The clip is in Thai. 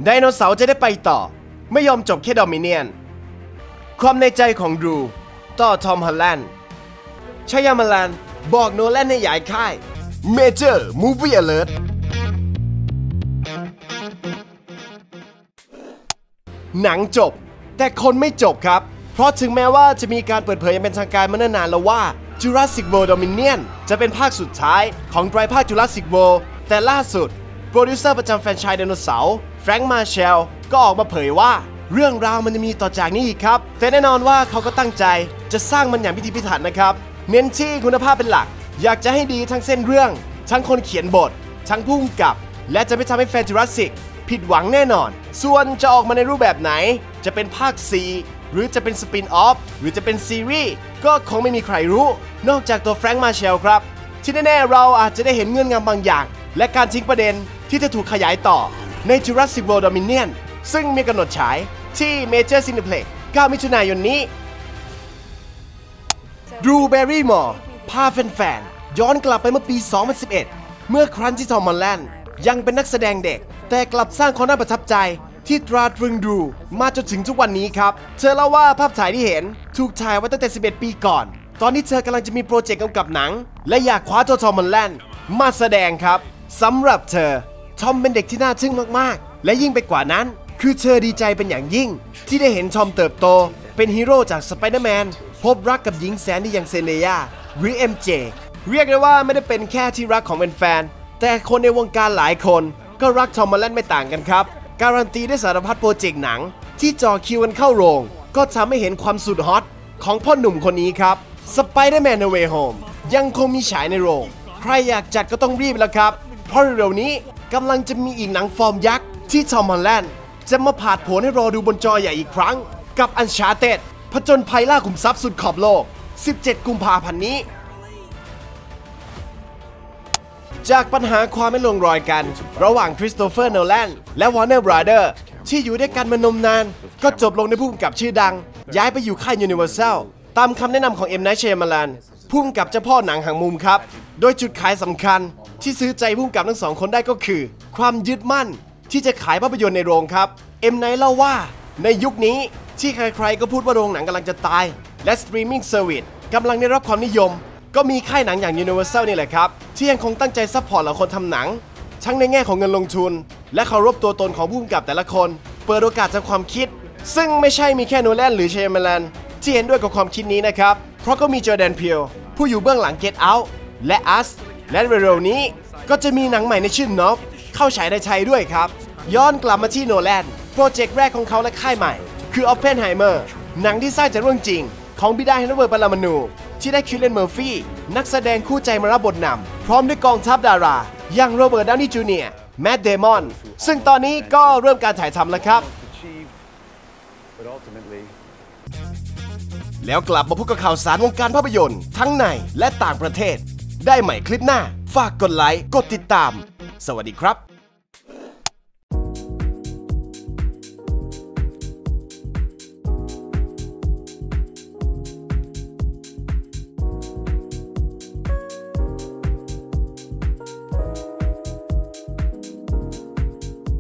ไดโนเสาร์จะได้ไปต่อไม่ยอมจบแค่โดมิเนียนความในใจของดรูต่อทอมฮอลแลนด์ชายามาลันบอกโนแลนให้ย้ายค่ายเมเจอร์มูฟวี่อเลิร์ตหนังจบแต่คนไม่จบครับเพราะถึงแม้ว่าจะมีการเปิดเผยอย่างเป็นทางการมาเนิ่นนานแล้วว่า Jurassic World Dominion จะเป็นภาคสุดท้ายของไตรภาค Jurassic World แต่ล่าสุดโปรดิวเซอร์ประจำแฟรนไชส์ไดโนเสาร์แฟรงค์มาเชลก็ออกมาเผยว่าเรื่องราวมันจะมีต่อจากนี้อีกครับแต่แน่นอนว่าเขาก็ตั้งใจจะสร้างมันอย่างพิถีพิถันนะครับเน้นที่คุณภาพเป็นหลักอยากจะให้ดีทั้งเส้นเรื่องทั้งคนเขียนบททั้งผู้กำกับและจะไม่ทำให้แฟน Jurassic ผิดหวังแน่นอนส่วนจะออกมาในรูปแบบไหนจะเป็นภาค 4 หรือจะเป็นสปินออฟหรือจะเป็นซีรีส์ก็คงไม่มีใครรู้นอกจากตัวแฟรงค์มาเชลครับที่แน่ๆเราอาจจะได้เห็นเงื่อนงำบางอย่างและการทิ้งประเด็นที่จะถูกขยายต่อใน Jurassic World Dominion ซึ่งมีกำหนดฉายที่ Major Cineplex 9 มิถุนายนนี้ดรูแบร์รี่มอร์พาแฟนๆย้อนกลับไปเมื่อปี 2011 เมื่อครั้งที่ทอมฮอลแลนด์ยังเป็นนักแสดงเด็กแต่กลับสร้างความน่าประทับใจที่ตราตรึงดรูมาจนถึงทุกวันนี้ครับเธอเล่าว่าภาพถ่ายที่เห็นถูกถ่ายไว้ตั้งแต่ 11 ปีก่อนตอนที่เธอกำลังจะมีโปรเจกต์กำกับหนังและอยากคว้าตัวทอมฮอลแลนด์มาแสดงครับสำหรับเธอทอมเป็นเด็กที่น่าทึ่งมากๆและยิ่งไปกว่านั้นคือเธอดีใจเป็นอย่างยิ่งที่ได้เห็นทอมเติบโตเป็นฮีโร่จากสไปเดอร์แมนพบรักกับหญิงแสนดีอย่างเซเนียหรือ MJ เรียกได้ว่าไม่ได้เป็นแค่ที่รักของแฟนๆแต่คนในวงการหลายคนก็รักทอมฮอลแลนด์ไม่ต่างกันครับการันตีด้วยสารพัดโปรเจกต์หนังที่จ่อคิวกันเข้าโรงก็ทำให้เห็นความสุดฮอตของพ่อหนุ่มคนนี้ครับ Spider-Man No Way Home ยังคงมีฉายในโรงใครอยากจัดก็ต้องรีบแล้วครับเพราะเร็วๆนี้กำลังจะมีอีกหนังฟอร์มยักษ์ที่ทอมฮอลแลนด์จะมาผาดโผนให้รอดูบนจอใหญ่อีกครั้งกับ Uncharted ผจญภัยล่าขุมทรัพย์สุดขอบโลก 17 กุมภาพันธ์นี้จากปัญหาความไม่ลงรอยกันระหว่างคริสโตเฟอร์ โนแลนและวอร์เนอร์บราเดอร์ที่อยู่ด้วยกันมานมนานก็จบลงในผู้กำกับชื่อดังย้ายไปอยู่ค่ายยูนิเวอร์แซลตามคำแนะนำของเอ็มไนท์ ชัยมาลันผู้กำกับเจ้าพ่อหนังหางมุมครับโดยจุดขายสำคัญที่ซื้อใจผู้กำกับทั้งสองคนได้ก็คือความยึดมั่นที่จะขายภาพยนตร์ในโรงครับเอ็มไนท์เล่าว่าในยุคนี้ที่ใครๆก็พูดว่าโรงหนังกำลังจะตายและสตรีมมิ่งเซอร์วิสกำลังได้รับความนิยมก็มีค่ายหนังอย่าง Universal นี่แหละครับที่ยังคงตั้งใจซัพพอร์ตเหล่าคนทำหนังทั้งในแง่ของเงินลงทุนและเคารพตัวตนของผู้กำกับแต่ละคนเปิดโอกาสทางความคิดซึ่งไม่ใช่มีแค่โนแลนหรือชัยมาลันที่เห็นด้วยกับความคิดนี้นะครับเพราะก็มีจอร์แดน พีลผู้อยู่เบื้องหลัง Get Out และ Us และเร็วๆนี้ก็จะมีหนังใหม่ในชื่อ Nope เข้าฉายในไทยด้วยครับย้อนกลับมาที่โนแลนโปรเจกต์แรกของเขาและค่ายใหม่คือ Oppenheimer หนังที่สร้างจากเรื่องจริงของบิดาแห่งระเบิดปรมาณูที่ได้คิลเลียน เมอร์ฟี่นักแสดงคู่ใจมารับบทนำพร้อมด้วยกองทัพดาราอย่างโรเบิร์ต ดาวนี่ จูเนียร์แมท เดมอนซึ่งตอนนี้ก็เริ่มการถ่ายทำแล้วครับแล้วกลับมาพบกับข่าวสารวงการภาพยนตร์ทั้งในและต่างประเทศได้ใหม่คลิปหน้าฝากกดไลค์กดติดตามสวัสดีครับ